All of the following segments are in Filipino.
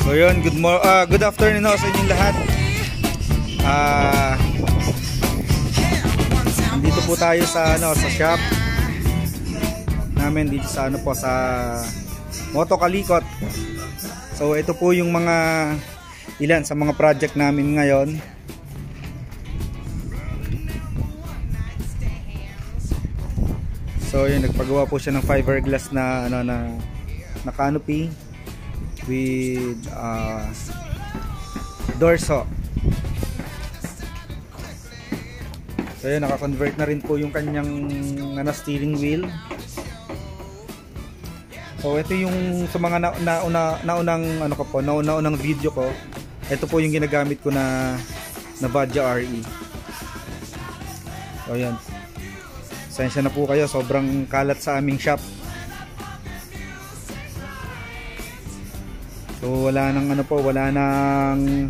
So yun, good afternoon sa inyong lahat. Dito po tayo sa sa shop namin dito sa sa Moto Kalikot. So ito po yung mga ilan sa mga project namin ngayon. So yun, nagpagawa po siya ng fiberglass na na canopy with dorso. So yun, naka-convert na rin po yung kanyang steering wheel. So ito yung sa mga naunang video ko. Ito po yung ginagamit ko na Vadia RE. So yan. Pasensya na po kayo, sobrang kalat sa aming shop. So wala nang wala nang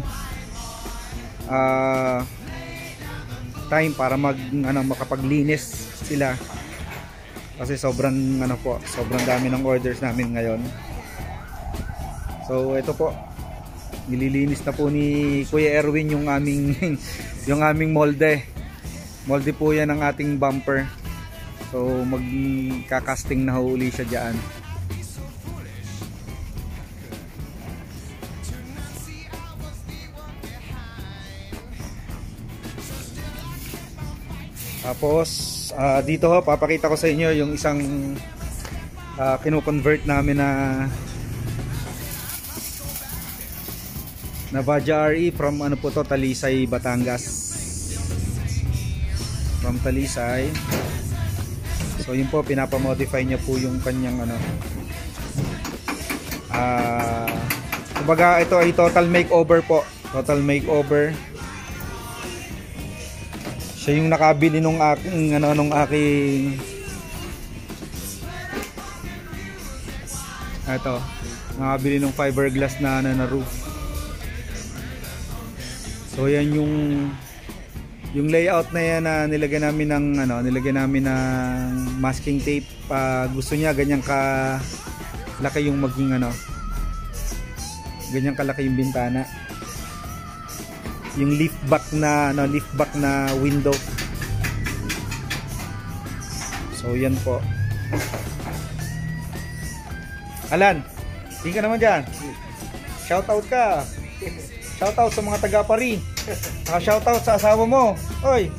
time para makapaglinis sila. Kasi sobrang sobrang dami ng orders namin ngayon. So ito po, nililinis na po ni Kuya Erwin yung aming yung aming molde. Molde po yan ng ating bumper. So magkakasting na uli siya diyan. Tapos dito papakita ko sa inyo yung isang kino-convert namin na Vadia RE from Talisay, Batangas. From Talisay. So yun po, pinapamodify niya po yung kanyang kumbaga ito ay total makeover po. Total makeover. Siya yung nakabili nung aking nakabili nung fiberglass na roof. So yan yung layout na yan na nilagyan namin ng masking tape. Gusto niya ganyan ka laki yung maging ganyan kalaki yung bintana. Yung lift back na window. So yan po. Alan, tingin ka naman dyan. Shoutout ka. Shoutout sa mga taga-Pari. Saka shoutout sa asawa mo. Oy.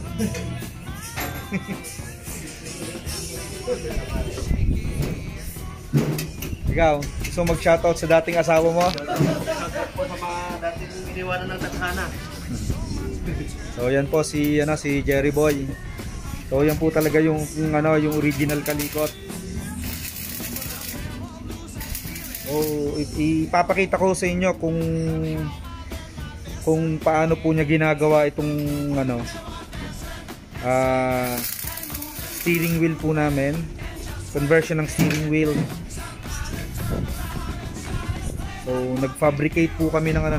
Ikaw, gusto mag-shoutout sa dating asawa mo? Shoutout po sa mga dating iniwanan ng tadhana. So yan po si Jerry Boy. So yan po talaga yung original Kalikot. So ipapakita ko sa inyo kung paano po niya ginagawa itong steering wheel po namin. Conversion ng steering wheel. So nag-fabricate po kami ng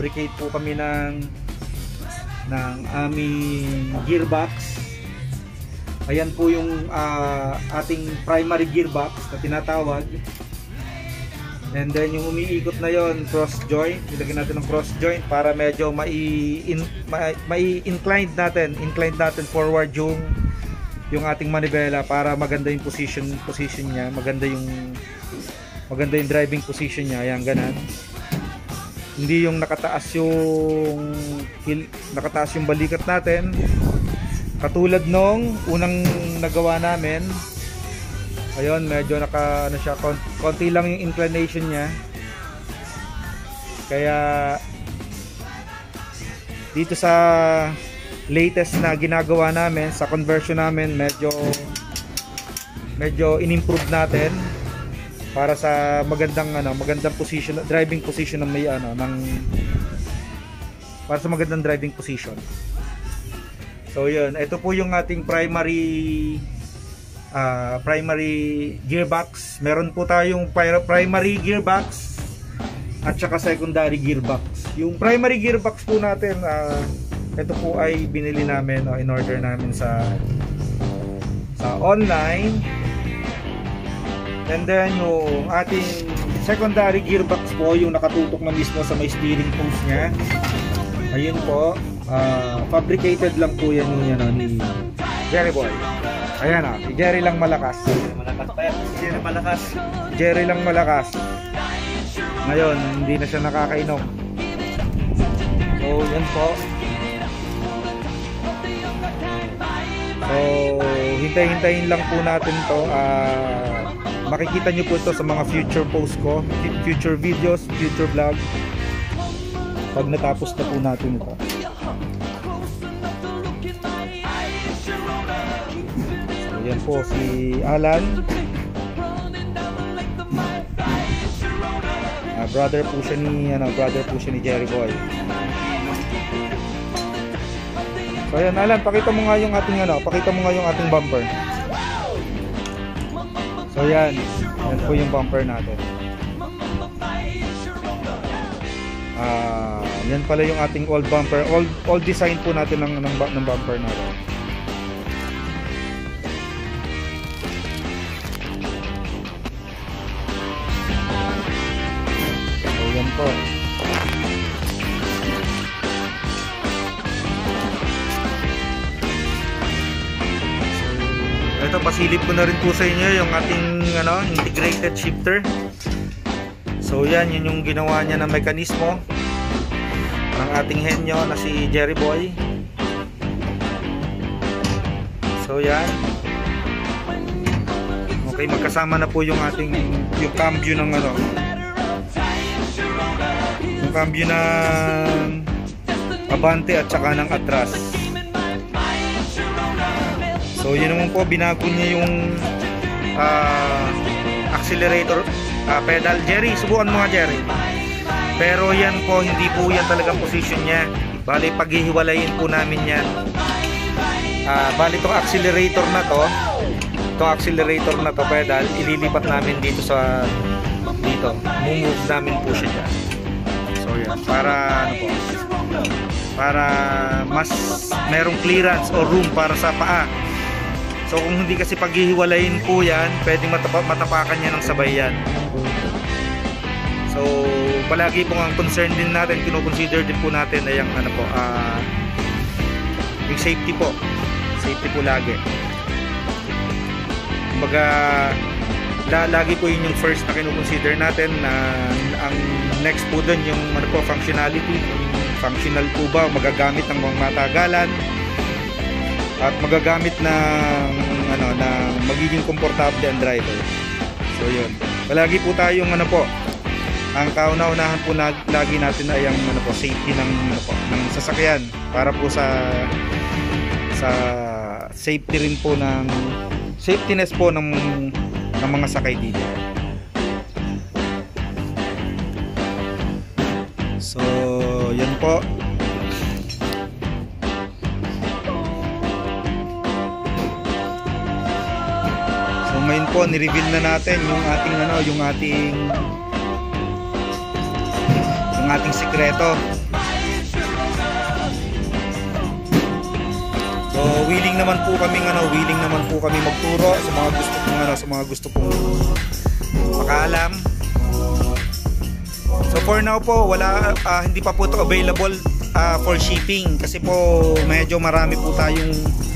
aming gearbox. Ayan po yung ating primary gearbox na tinatawag. And then yung umiikot na yon, cross joint. Ilagyan natin ng cross joint para medyo inclined natin forward yung ating manibela para maganda yung position niya, maganda yung driving position niya. Ayan, ganun. Hindi yung nakataas yung balikat natin katulad nung unang nagawa namin. Ayun, medyo siya, konti lang yung inclination niya. Kaya dito sa latest na ginagawa namin, sa conversion namin, medyo in-improve natin para sa magandang position, driving position ng para sa magandang driving position. So yun, ito po yung ating primary gearbox. Meron po tayong primary gearbox at saka secondary gearbox. Yung primary gearbox po natin, ito po ay binili namin, in-order namin sa online. And then yung ating secondary gearbox lights po yung nakatutok na mismo sa may steering post niya. Ayun po, fabricated lang po yan ni Jerry Boy. Ayan si Jerry lang malakas. Malakas pa yan. Jerry malakas. Jerry lang malakas. Ngayon, hindi na siya nakakainom. So, yan po. So, hintay-hintayin lang po natin to. Makikita nyo po ito sa mga future posts ko, future videos, future vlog. Pag natapos na po natin ito. So, yan po si Alan. Brother po siya ni Jerry Boy. So ayan, Alan, pakita mo nga yung ating bumper. So yan po yung bumper natin. Yan pala yung ating old bumper, old design po natin ng bumper natin. So yan po. Ito, pasilip ko na rin po sa inyo yung ating integrated shifter. So yan, yun yung ginawa niya na mekanismo ng ating henyo na si Jerry Boy. So yan. Okay, magkasama na po yung ating cambio ng yung cambio ng Abante at saka ng Atras. So yun naman po, binago niya yung accelerator pedal. Jerry, subukan mo nga, Jerry. Pero yan po, hindi po yan talagang position niya. Bali, paghihiwalayin po namin yan. Bali, itong accelerator na to pedal, ililipat namin dito move namin po siya dyan. So yan, para mas merong clearance o room para sa paa. So kung hindi kasi paghihiwalayin po yan, pwedeng matapakan niya ng sabay yan. So palagi po ang concern din natin, kino-consider din po natin ay yung yung safety po lagi. Kumbaga lagi po yun yung first na kino-consider natin, na ang next po dun yung functionality. Functional po ba, magagamit ng mga matagalan at magagamit ng magiging komportable ang driver. So yun, palagi po tayong ang kauna-unahan po lagi natin ay ang safety ng sasakyan, para po sa safety rin po ng safetyness po ng mga sakay dito. So yan po. Ngayon po, ni-reveal na natin yung ating sikreto. So willing naman po kami magturo sa mga gusto pong makaalam. So for now po, hindi pa po ito available for shipping, kasi po medyo marami po tayong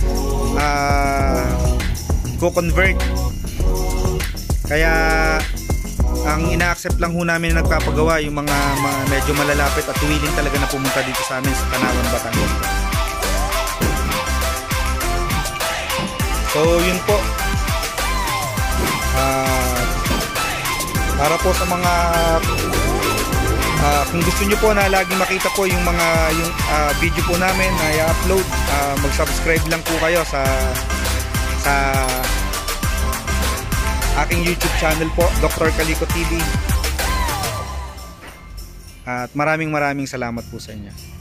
co-convert. Kaya ang ina-accept lang ho namin na nagpapagawa yung mga medyo malalapit at willing talaga na pumunta dito sa amin sa Tanawan, Batangas. So yun po, para po sa mga kung gusto nyo po na laging makita po yung video po namin na i-upload, mag-subscribe lang po kayo sa aking YouTube channel po, Dr. Calico TV. At maraming salamat po sa inyo.